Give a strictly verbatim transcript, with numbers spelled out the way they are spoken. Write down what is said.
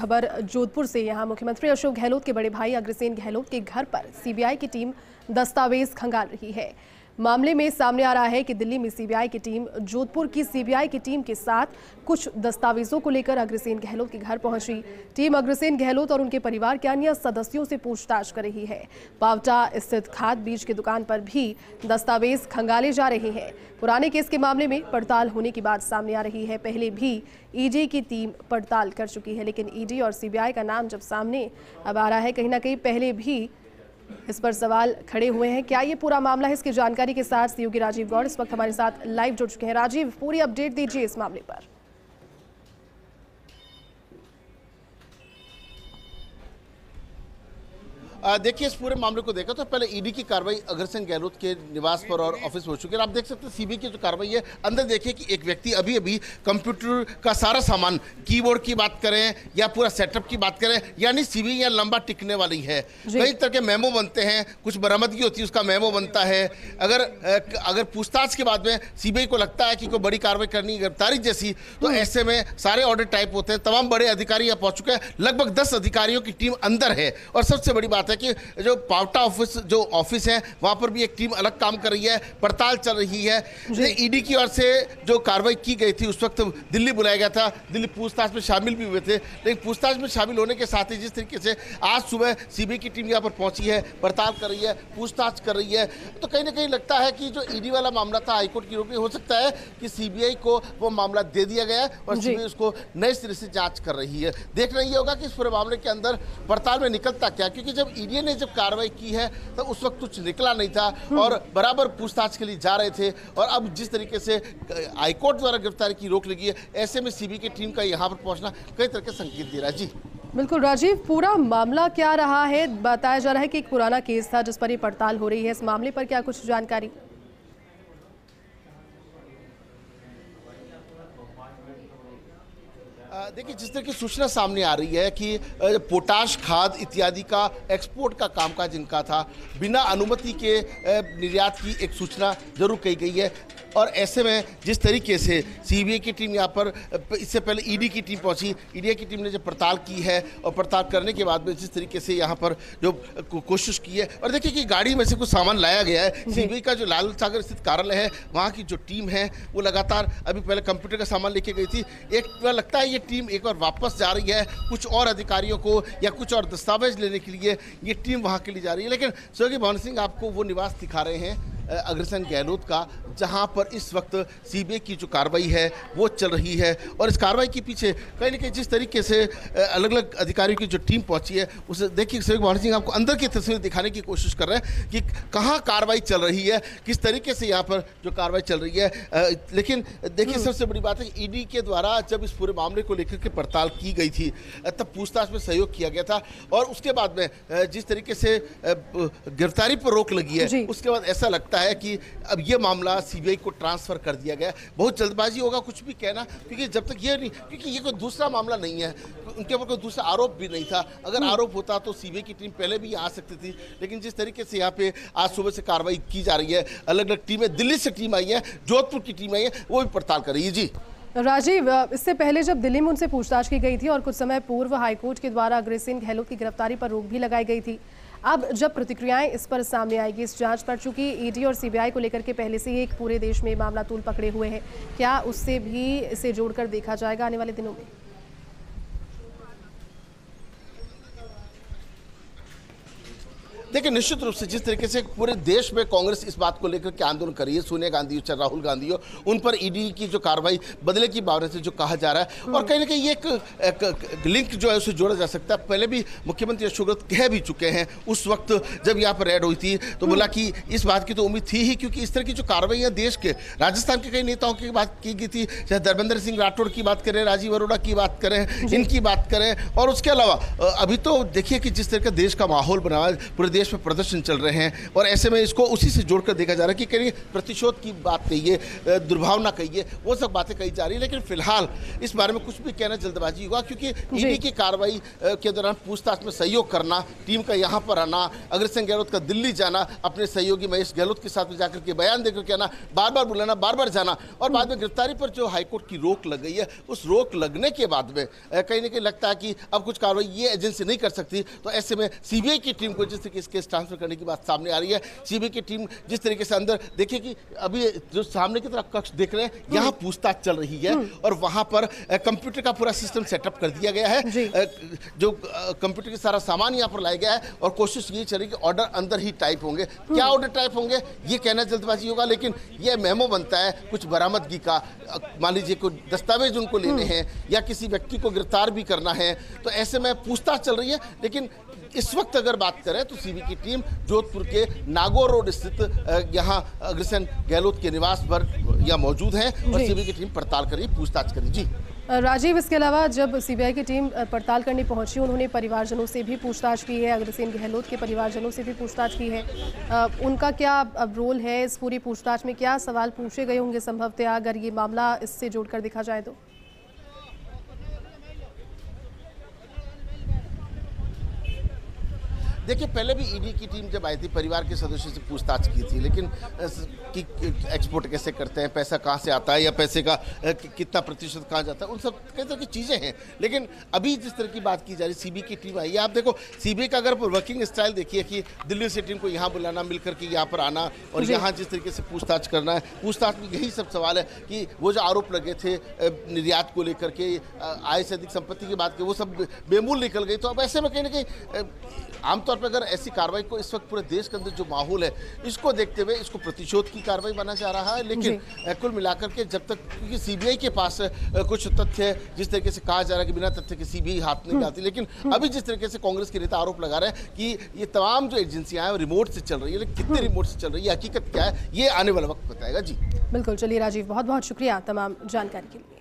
खबर जोधपुर से। यहाँ मुख्यमंत्री अशोक गहलोत के बड़े भाई अग्रसेन गहलोत के घर पर सीबीआई की टीम दस्तावेज खंगाल रही है। मामले में सामने आ रहा है कि दिल्ली में सीबीआई की टीम जोधपुर की सीबीआई की टीम के साथ कुछ दस्तावेजों को लेकर अग्रसेन गहलोत के घर पहुंची। टीम अग्रसेन गहलोत और उनके परिवार के अन्य सदस्यों से पूछताछ कर रही है। पावटा स्थित खाद बीज की दुकान पर भी दस्तावेज खंगाले जा रहे हैं। पुराने केस के मामले में पड़ताल होने की बात सामने आ रही है। पहले भी ईडी की टीम पड़ताल कर चुकी है, लेकिन ईडी और सीबीआई का नाम जब सामने अब आ रहा है, कहीं ना कहीं पहले भी इस पर सवाल खड़े हुए हैं। क्या ये पूरा मामला है, इसकी जानकारी के साथ सहयोगी राजीव गौड़ इस वक्त हमारे साथ लाइव जुड़ चुके हैं। राजीव, पूरी अपडेट दीजिए इस मामले पर। देखिए, इस पूरे मामले को देखा तो पहले ईडी की कार्रवाई अग्रसेन गहलोत के निवास पर और ऑफिस में हो चुकी है। आप देख सकते हैं सीबीआई की जो कार्रवाई है, अंदर देखिए कि एक व्यक्ति अभी अभी कंप्यूटर का सारा सामान, कीबोर्ड की बात करें या पूरा सेटअप की बात करें, यानी सीबीआई यहाँ लंबा टिकने वाली है। कई तरह के मेमो बनते हैं, कुछ बरामदगी होती है, उसका मेमो बनता है। अगर अगर पूछताछ के बाद में सीबीआई को लगता है कि कोई बड़ी कार्रवाई करनी, गिरफ्तारी जैसी, तो ऐसे में सारे ऑर्डर टाइप होते हैं। तमाम बड़े अधिकारी यहाँ पहुंच चुके हैं। लगभग दस अधिकारियों की टीम अंदर है। और सबसे बड़ी बात है कि जो पावटा ऑफिस जो ऑफिस है वहां पर भी एक टीम अलग काम कर रही है, पड़ताल चल रही है। ईडी की ओर से जो कार्रवाई की गई थी उस वक्त दिल्ली बुलाया गया था, दिल्ली पूछताछ में शामिल भी हुए थे, लेकिन पूछताछ में शामिल होने के साथ ही जिस तरीके से आज सुबह सीबीआई की टीम यहाँ पर पहुंची है, पड़ताल कर रही है, पूछताछ कर रही है, तो कहीं ना कहीं लगता है कि जो ईडी वाला मामला था हाईकोर्ट की रोक, हो सकता है कि सीबीआई को वो मामला दे दिया गया है और सीबीआई उसको नए सिरे से जांच कर रही है। देखना ये होगा कि इस पूरे मामले के अंदर पड़ताल में निकलता क्या, क्योंकि जब ईडी ने जब कार्रवाई की है तो उस वक्त कुछ निकला नहीं था और बराबर पूछताछ के लिए जा रहे थे। और अब जिस तरीके से हाईकोर्ट द्वारा गिरफ्तारी की रोक लगी है, ऐसे में सीबीआई की टीम का यहां पर पहुंचना कई तरह के संकेत दे रहा है। जी बिल्कुल राजीव, पूरा मामला क्या रहा है? बताया जा रहा है कि एक पुराना केस था जिस पर ये पड़ताल हो रही है। इस मामले पर क्या कुछ जानकारी? देखिए, जिस तरह की सूचना सामने आ रही है कि पोटाश खाद इत्यादि का एक्सपोर्ट का कामकाज इनका था, बिना अनुमति के निर्यात की एक सूचना जरूर कही गई है। और ऐसे में जिस तरीके से सीबीआई की टीम यहाँ पर, इससे पहले ईडी की टीम पहुंची, ईडी की टीम ने जब पड़ताल की है और पड़ताल करने के बाद में जिस तरीके से यहाँ पर जो कोशिश की है, और देखिए कि गाड़ी में से कुछ सामान लाया गया है। सीबीआई का जो लाल सागर स्थित कार्यालय है, वहाँ की जो टीम है वो लगातार अभी पहले कंप्यूटर का सामान लेके गई थी। एक लगता है ये टीम एक बार वापस जा रही है, कुछ और अधिकारियों को या कुछ और दस्तावेज लेने के लिए ये टीम वहाँ के लिए जा रही है। लेकिन सहयोगी भवन सिंह आपको वो निवास दिखा रहे हैं अग्रसेन गहलोत का, जहां पर इस वक्त सीबीआई की जो कार्रवाई है वो चल रही है। और इस कार्रवाई के पीछे कहीं ना कहीं जिस तरीके से अलग अलग अधिकारियों की जो टीम पहुंची है, उसे देखिए सहयोगी भवन सिंह आपको अंदर की तस्वीर दिखाने की कोशिश कर रहे हैं कि कहां कार्रवाई चल रही है, किस तरीके से यहाँ पर जो कार्रवाई चल रही है। लेकिन देखिए, सबसे बड़ी बात है कि ईडी के द्वारा जब इस पूरे मामले को लेकर के पड़ताल की गई थी तब पूछताछ में सहयोग किया गया था, और उसके बाद में जिस तरीके से गिरफ्तारी पर रोक लगी है, उसके बाद ऐसा लगता है कि अब ये मामला सीबीआई को ट्रांसफर कर दिया गया। बहुत जल्दबाजी होगा कुछ भी कहना, क्योंकि जब तक ये नहीं, क्योंकि ये कोई दूसरा मामला नहीं है, उनके ऊपर कोई दूसरा आरोप भी नहीं था। अगर आरोप होता तो सीबीआई की टीम पहले भी आ सकती थी, लेकिन जिस तरीके से यहाँ पे आज सुबह से कार्रवाई की जा रही है, अलग अलग टीमें, दिल्ली से टीम आई है, जोधपुर की टीम आई है, वो भी पड़ताल कर रही है। जी राजीव, इससे पहले जब दिल्ली में उनसे पूछताछ की गई थी और कुछ समय पूर्व हाईकोर्ट के द्वारा अग्रसेन गहलोत की गिरफ्तारी पर रोक भी लगाई गई थी, अब जब प्रतिक्रियाएं इस पर सामने आएगी, इस जांच पर, चूंकि ईडी और सीबीआई को लेकर के पहले से ही एक पूरे देश में मामला तूल पकड़े हुए हैं, क्या उससे भी इसे जोड़कर देखा जाएगा आने वाले दिनों में? देखिए, निश्चित रूप से जिस तरीके से पूरे देश में कांग्रेस इस बात को लेकर के आंदोलन कर रही है, सोनिया गांधी हो चाहे राहुल गांधी हो, उन पर ईडी की जो कार्रवाई बदले की भावना से जो कहा जा रहा है, और कहीं ना कहीं ये एक, एक लिंक जो है उसे जोड़ा जा सकता है। पहले भी मुख्यमंत्री अशोक गहलोत कह भी चुके हैं, उस वक्त जब यहाँ पर रेड हुई थी तो बोला कि इस बात की तो उम्मीद थी ही, क्योंकि इस तरह की जो कार्रवाई देश के राजस्थान के कई नेताओं की बात की गई थी, चाहे धर्मेंद्र सिंह राठौड़ की बात करें, राजीव अरोड़ा की बात करें, इनकी बात करें, और उसके अलावा अभी तो देखिए कि जिस तरह का देश का माहौल बना है, पूरे देश देश में प्रदर्शन चल रहे हैं और ऐसे में इसको उसी से जोड़कर देखा जा रहा है कि कहीं प्रतिशोध की बात कहिए, दुर्भावना कहिए, वो सब बातें कही जा रही है। लेकिन फिलहाल इस बारे में कुछ भी कहना जल्दबाजी होगा, क्योंकि ईडी की कार्रवाई के दौरान पूछताछ में सहयोग करना, टीम का यहाँ पर आना, अग्रसेन गहलोत का दिल्ली जाना, अपने सहयोगी महेश गहलोत के साथ में जाकर के बयान देकर के आना, बार बार बुलाना, बार बार जाना और बाद में गिरफ्तारी पर जो हाईकोर्ट की रोक लग गई है, उस रोक लगने के बाद में कहीं ना कहीं लगता है कि अब कुछ कार्रवाई ये एजेंसी नहीं कर सकती। तो ऐसे में सीबीआई की टीम को जिस तरीके से केस ट्रांसफर करने की बात सामने आ रही है, सीबीआई की टीम जिस तरीके से अंदर देखिए कि अभी जो सामने की तरफ कक्ष देख रहे हैं, यहाँ पूछताछ चल रही है और वहां पर कंप्यूटर का पूरा सिस्टम सेटअप कर दिया गया है, जो कंप्यूटर के सारा सामान यहाँ पर लाया गया है और कोशिश ये चल रही है कि ऑर्डर अंदर ही टाइप होंगे। क्या ऑर्डर टाइप होंगे ये कहना जल्दबाजी होगा, लेकिन ये मेमो बनता है कुछ बरामदगी का, मान लीजिए कोई दस्तावेज उनको लेने हैं या किसी व्यक्ति को गिरफ्तार भी करना है, तो ऐसे में पूछताछ चल रही है। लेकिन इस वक्त अगर बात करें तो सीबीआई की टीम जोधपुर के नागौर रोड स्थित यहाँ अग्रसेन गहलोत के निवास पर यहाँ मौजूद है और सीबीआई की टीम पड़ताल करी, पूछताछ करी। जी राजीव, इसके अलावा जब सीबीआई की टीम पड़ताल करने पहुंची, उन्होंने परिवारजनों से भी पूछताछ की है, अग्रसेन गहलोत के परिवारजनों से भी पूछताछ की है। उनका क्या अब रोल है इस पूरी पूछताछ में? क्या सवाल पूछे गए होंगे संभवतः, अगर ये मामला इससे जोड़कर देखा जाए तो? देखिए, पहले भी ईडी की टीम जब आई थी परिवार के सदस्यों से पूछताछ की थी, लेकिन कि एक्सपोर्ट कैसे करते हैं, पैसा कहाँ से आता है या पैसे का कि, कितना प्रतिशत कहाँ जाता है, उन सब कई तरह की चीज़ें हैं। लेकिन अभी जिस तरह की बात की जा रही, सीबीआई की टीम आई है, आप देखो सीबीआई का अगर वर्किंग स्टाइल देखिए कि दिल्ली से टीम को यहाँ बुलाना, मिलकर के यहाँ पर आना और यहाँ जिस तरीके से पूछताछ करना है, पूछताछ में यही सब सवाल है कि वो जो आरोप लगे थे निर्यात को लेकर के, आय से अधिक संपत्ति की बात की, वो सब बेमूल निकल गई। तो अब ऐसे में कहीं ना कहीं आमतौर पर अगर ऐसी कार्रवाई को इस वक्त पूरे देश के अंदर जो माहौल है, इसको देखते हुए इसको प्रतिशोध की कार्रवाई बना जा रहा है। लेकिन कुल मिलाकर के जब तक, क्योंकि सीबीआई के पास कुछ तथ्य है, जिस तरीके से कहा जा रहा है कि बिना तथ्य के सीबीआई हाथ नहीं डालती, लेकिन अभी जिस तरीके से कांग्रेस के नेता आरोप लगा रहे हैं कि ये तमाम जो एजेंसियां हैं रिमोट से चल रही है, लेकिन कितने रिमोट से चल रही है, हकीकत क्या है, ये आने वाला वक्त बताएगा। जी बिल्कुल, चलिए राजीव, बहुत बहुत शुक्रिया तमाम जानकारी के लिए।